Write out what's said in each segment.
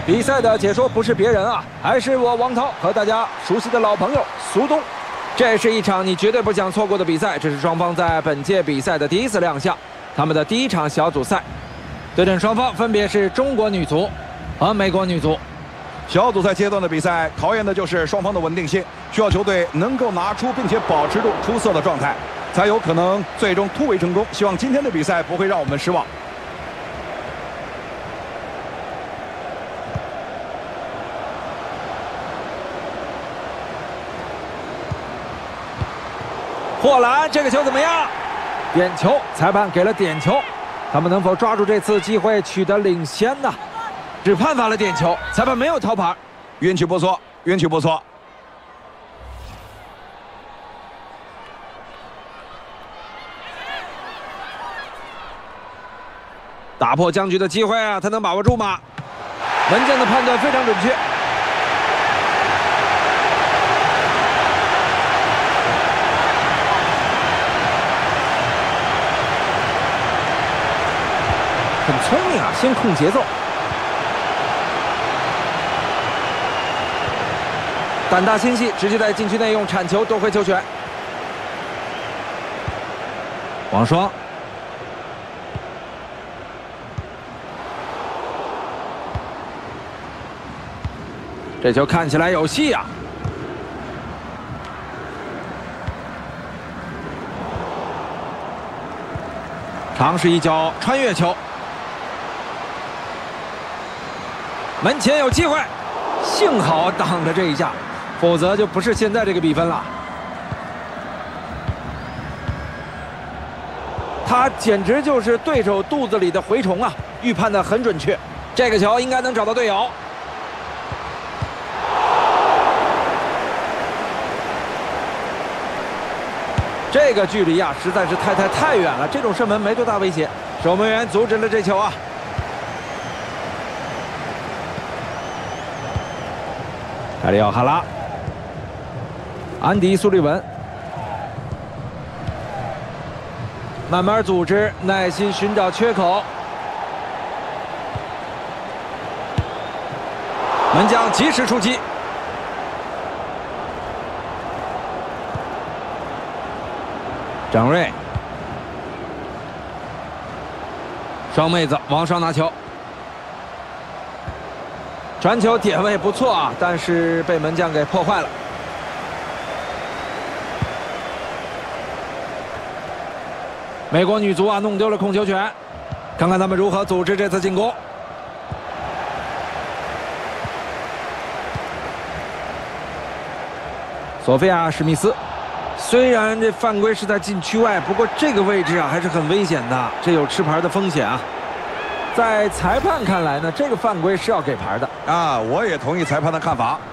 比赛的解说不是别人啊，还是我王涛和大家熟悉的老朋友苏东。这是一场你绝对不想错过的比赛，这是双方在本届比赛的第一次亮相，他们的第一场小组赛。对阵双方分别是中国女足和美国女足。 小组赛阶段的比赛考验的就是双方的稳定性，需要球队能够拿出并且保持住出色的状态，才有可能最终突围成功。希望今天的比赛不会让我们失望。 霍兰这个球怎么样？点球，裁判给了点球，他们能否抓住这次机会取得领先呢？只判罚了点球，裁判没有掏牌。 运气不错，运气不错。 打破僵局的机会啊，他能把握住吗？门将的判断非常准确。很聪明啊，先控节奏。胆大心细，直接在禁区内用铲球夺回球权。王霜，这球看起来有戏啊！尝试一脚穿越球，门前有机会，幸好挡着这一下，否则就不是现在这个比分了。他简直就是对手肚子里的蛔虫啊！预判的很准确，这个球应该能找到队友。这个距离啊，实在是太远了，这种射门没多大威胁。守门员阻止了这球啊！凯里奥哈拉，安迪苏利文，慢慢组织，耐心寻找缺口。门将及时出击。张睿，双妹子往上拿球，传球点位不错啊，但是被门将给破坏了。美国女足啊，弄丢了控球权，看看他们如何组织这次进攻。索菲亚·史密斯。虽然这犯规是在禁区外，不过这个位置啊还是很危险的，这有吃牌的风险啊。在裁判看来呢，这个犯规是要给牌的啊，我也同意裁判的看法。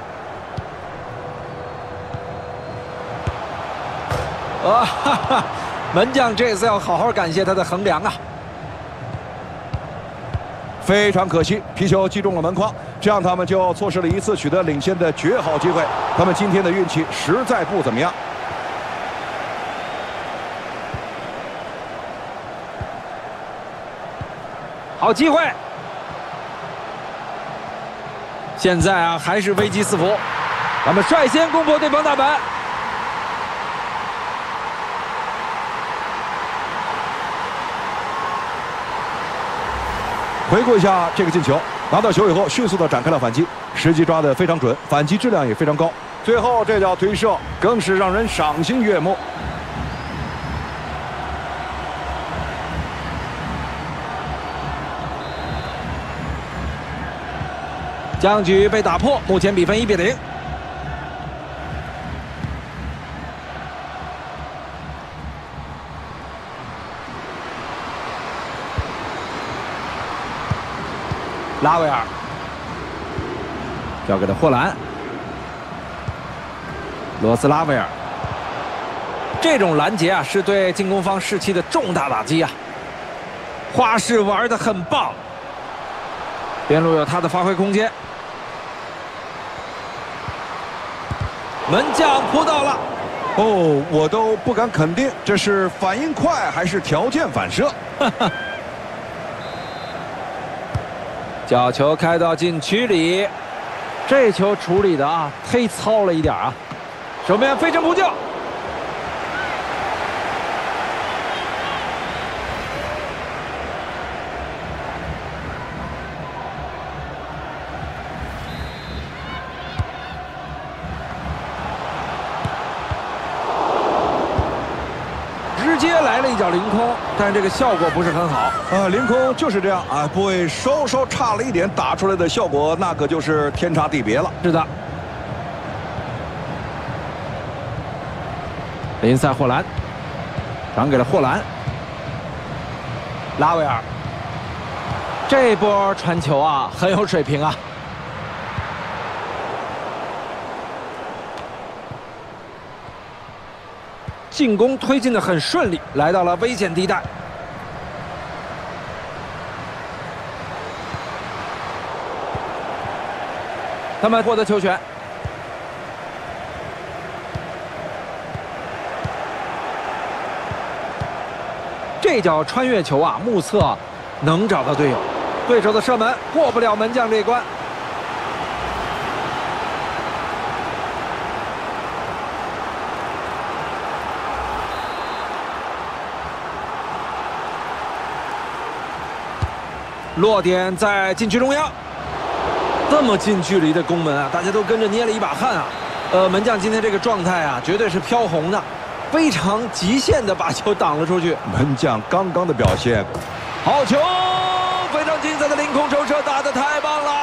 哈哈，门将这次要好好感谢他的横梁啊。 非常可惜，皮球击中了门框，这样他们就错失了一次取得领先的绝好机会。他们今天的运气实在不怎么样。 好机会！现在啊，还是危机四伏，他们率先攻破对方大门。 回顾一下这个进球，拿到球以后迅速的展开了反击，时机抓得非常准，反击质量也非常高。最后这脚推射更是让人赏心悦目。 僵局被打破，目前比分1-0。拉维尔交给了霍兰，罗斯拉维尔。这种拦截啊，是对进攻方士气的重大打击啊！花式玩得很棒，边路有他的发挥空间。门将扑到了， 哦，我都不敢肯定这是反应快还是条件反射。 角球开到禁区里，这球处理的啊，忒糙了一点啊！守门员飞身扑救。 直接来了一脚凌空，但这个效果不是很好。 凌空就是这样啊，部位稍稍差了一点，打出来的效果那可就是天差地别了。 是的，林赛·霍兰传给了霍兰，拉维尔，这波传球啊很有水平啊。 进攻推进的很顺利，来到了危险地带。他们获得球权。这脚穿越球啊，目测能找到队友，对手的射门过不了门将这一关。 落点在禁区中央，这么近距离的攻门啊，大家都跟着捏了一把汗啊。门将今天这个状态啊，绝对是飘红的，非常极限的把球挡了出去。 门将刚刚的表现， 好球，非常精彩的凌空抽射，打得太棒了！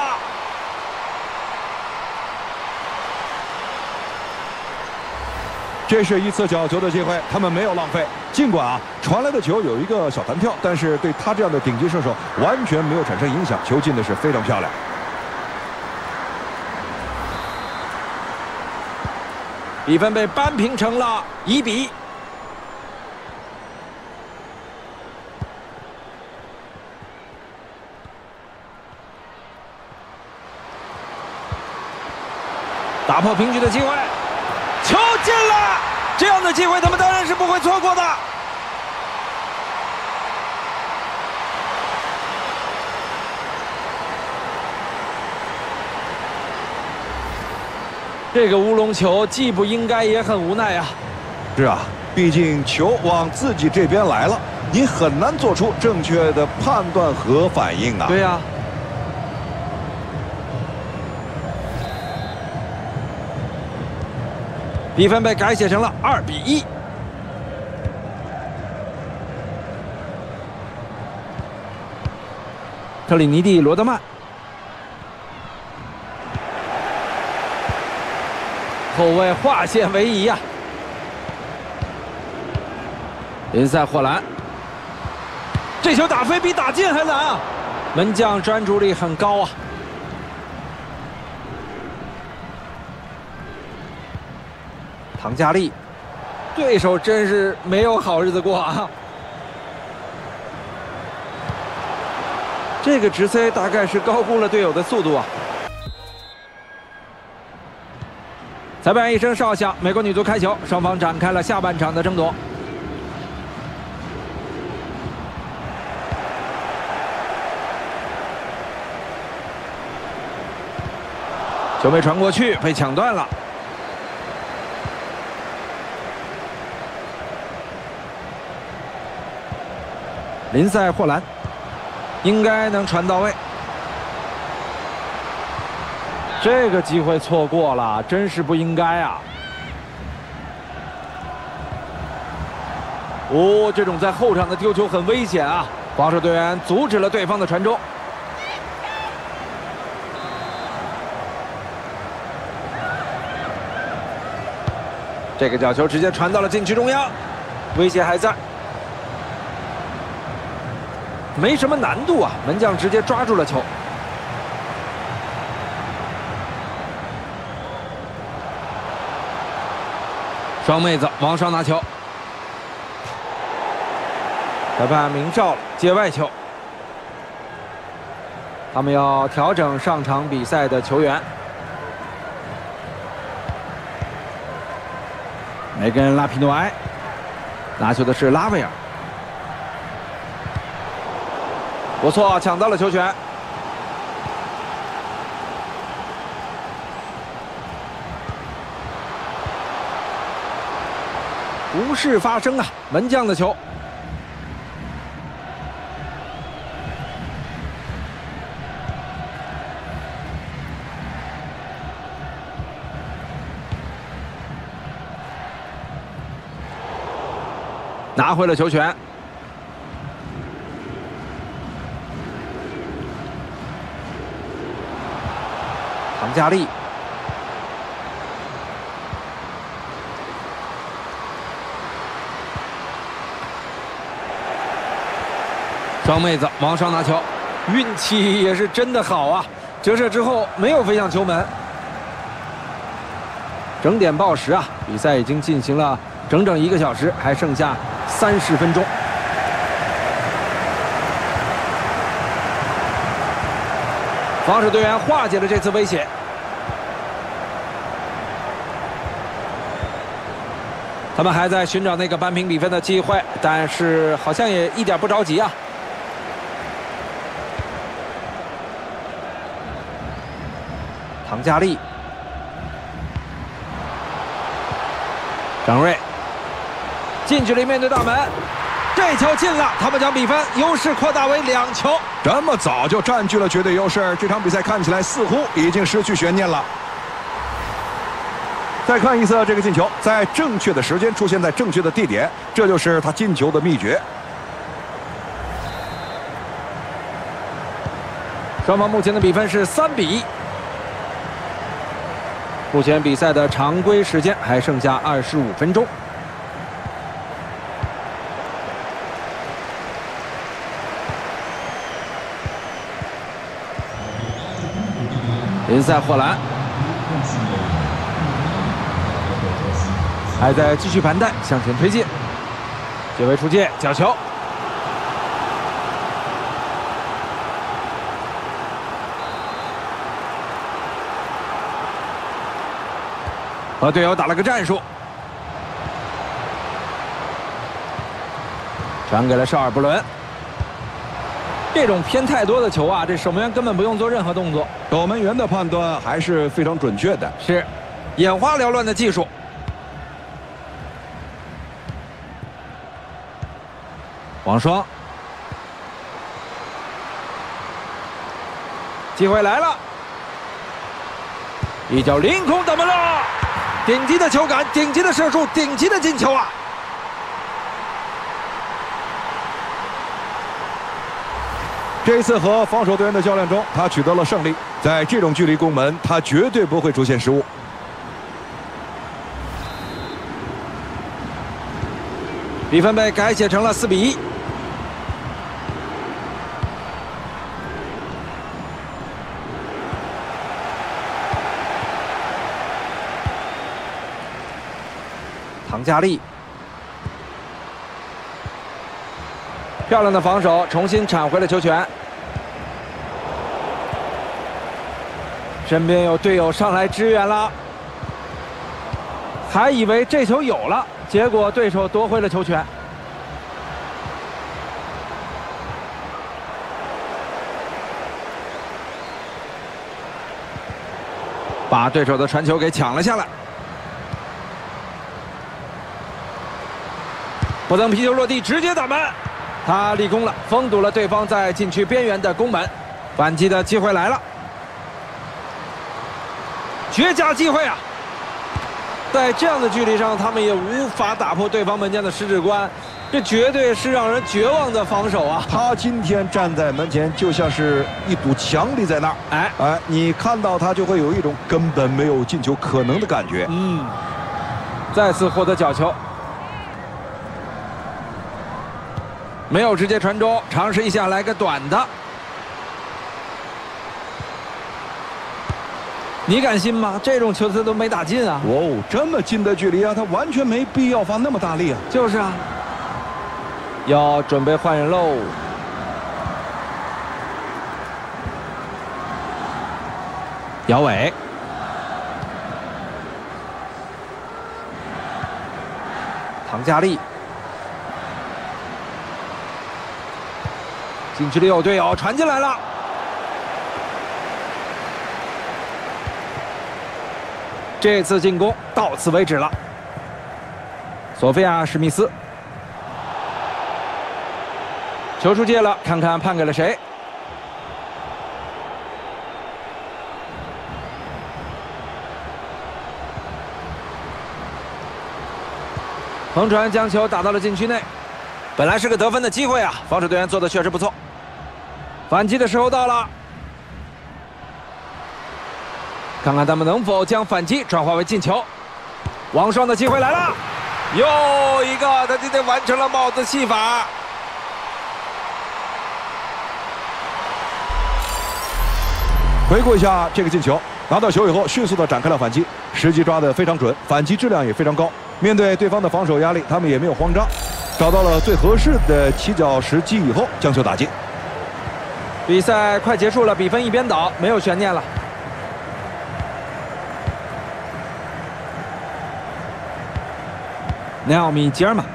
这是一次角球的机会，他们没有浪费。尽管啊传来的球有一个小弹跳，但是对他这样的顶级射手完全没有产生影响，球进的是非常漂亮。 比分被扳平成了1比1。打破平局的机会。 球进了，这样的机会他们当然是不会错过的。这个乌龙球既不应该也很无奈啊。 是啊，毕竟球往自己这边来了，你很难做出正确的判断和反应啊。 对呀。 比分被改写成了2比1。特里尼蒂·罗德曼，后卫划线为宜呀。林赛·霍兰，这球打飞比打进还难啊！门将专注力很高啊。 唐加利，对手真是没有好日子过啊！这个直塞大概是高估了队友的速度啊！裁判一声哨响，美国女足开球，双方展开了下半场的争夺。球没传过去，被抢断了。 林赛·霍兰应该能传到位，这个机会错过了，真是不应该啊！哦，这种在后场的丢球很危险啊！防守队员阻止了对方的传中。这个角球直接传到了禁区中央，威胁还在。 没什么难度啊，门将直接抓住了球。双妹子往上拿球，裁判明哨了，界外球。他们要调整上场比赛的球员。梅根·拉皮诺埃拿球的是拉维尔。 不错，抢到了球权。 不是发生啊，门将的球。拿回了球权。唐佳丽。 双妹子往上拿球，运气也是真的好啊！折射之后没有飞向球门。整点报时啊，比赛已经进行了整整1个小时，还剩下30分钟。防守队员化解了这次威胁。他们还在寻找那个扳平比分的机会，但是好像也一点不着急啊。 唐佳丽、张睿，近距离面对大门，这球进了，他们将比分优势扩大为2球。 这么早就占据了绝对优势，这场比赛看起来似乎已经失去悬念了。再看一次这个进球，在正确的时间出现在正确的地点，这就是他进球的秘诀。 双方目前的比分是3比1。 目前比赛的常规时间还剩下25分钟。林赛·霍兰还在继续盘带向前推进，解围出界，角球。 和队友打了个战术，传给了绍尔布伦。这种偏太多的球啊，这守门员根本不用做任何动作。 守门员的判断还是非常准确的， 是眼花缭乱的技术。王霜，机会来了，一脚凌空打门了。 顶级的球感，顶级的射术，顶级的进球啊！ 这一次和防守队员的较量中，他取得了胜利。在这种距离攻门，他绝对不会出现失误。 比分被改写成了4比1。唐佳丽，漂亮的防守，重新铲回了球权。身边有队友上来支援了，还以为这球有了，结果对手夺回了球权。把对手的传球给抢了下来。 不等皮球落地，直接打门，他立功了，封堵了对方在禁区边缘的攻门。反击的机会来了，绝佳机会啊！在这样的距离上，他们也无法打破对方门将的十指关，这绝对是让人绝望的防守啊！ 他今天站在门前，就像是一堵墙立在那儿。哎，你看到他就会有一种根本没有进球可能的感觉。 再次获得角球。 没有直接传中，尝试一下来个短的。你敢信吗？这种球他都没打进啊！ 哦，这么近的距离啊，他完全没必要发那么大力啊！ 就是啊，要准备换人喽。姚伟，唐佳丽。 禁区里有队友传进来了，这次进攻到此为止了。 索菲亚·史密斯，球出界了，看看判给了谁。横传将球打到了禁区内，本来是个得分的机会啊！防守队员做的确实不错。反击的时候到了，看看他们能否将反击转化为进球。王霜的机会来了，又一个，他今天完成了帽子戏法。 回顾一下这个进球，拿到球以后迅速的展开了反击，时机抓得非常准，反击质量也非常高。面对对方的防守压力，他们也没有慌张，找到了最合适的起脚时机以后将球打进。 比赛快结束了，比分一边倒，没有悬念了。内奥米·吉尔玛，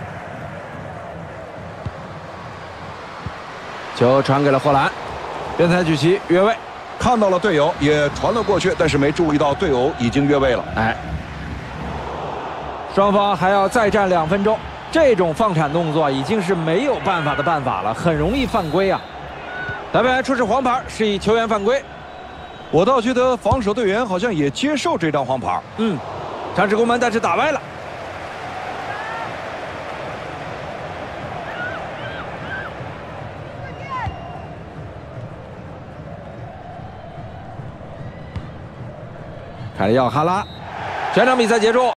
球传给了霍兰，边裁举旗越位， 看到了队友也传了过去，但是没注意到队友已经越位了。 双方还要再战2分钟，这种放铲动作已经是没有办法的办法了，很容易犯规啊！裁判员出示黄牌，示意球员犯规。 我倒觉得防守队员好像也接受这张黄牌。 尝试攻门，但是打歪了。凯利奥哈拉，全场比赛结束。